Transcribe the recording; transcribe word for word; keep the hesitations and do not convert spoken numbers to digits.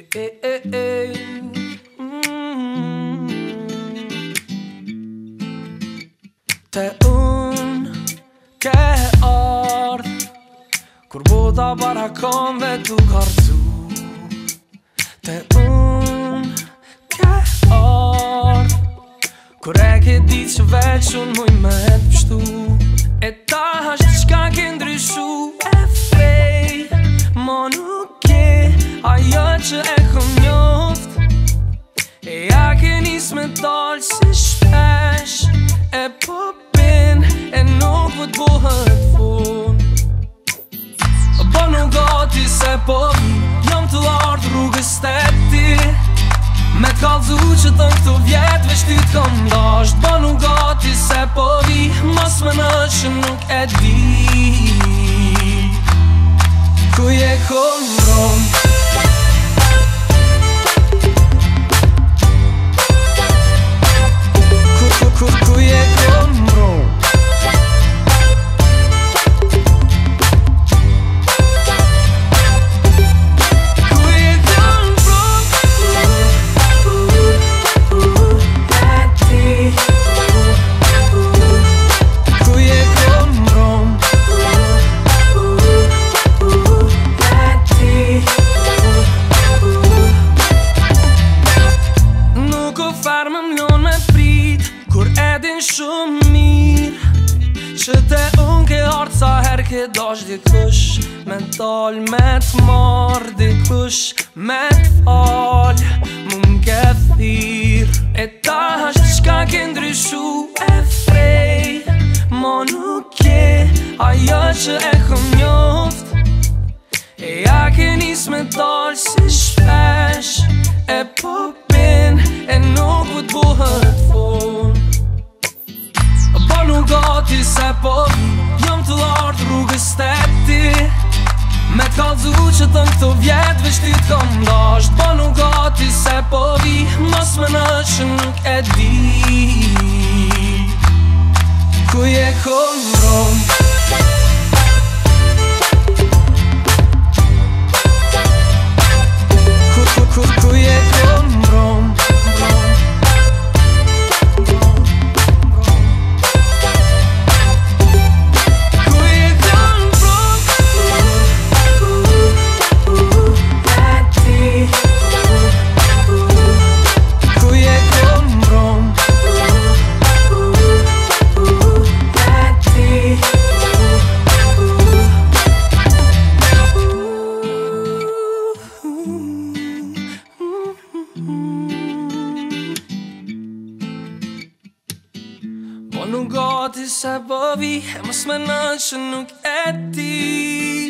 e, e, e. Mm. Te unë ke ardh kur bota para kom me tu kartu. Te unë ke ardh kur e ke dit që veç unë muj me t'pështu. E ta është qka ke ndryshu e frej, mo nuk ke ajo që e kom njoft. E ja ke nis me dalë si shpesh, e po bin e nuk vët buhet fun. Po nuk gati se po vi, jom të ardhë rrugës të ti, me t'kallzu që të në këto vjetë veç ty t'kom dasht. Po nuk gati se po vi, mos më në që nuk e di ku je kom rom. Ku, ku, ku je kom rom. Shumë mirë që te unë ke ardhë sa her ke dash dikush me t'dal me t'marrë, dikush me t'fal mu m'ke thirë. E ta është qka ke ndryshu e frej, mo nuk ke ajo që e kom njoft. E ja ke nis me t'dal si shpesh, e po bin e nuk vët buhet fun. Po nuk gati se po vi, jom të ardhë rrugës të ti, me t'kallzu që të në këto vjetë veç ty t'kom dasht. Po nuk gati se po vi, mos më në që nuk e di ku je kom rom. Ku, ku, ku, ku je kom rom. Po nuk gati se po vi, e mos me në që nuk e ti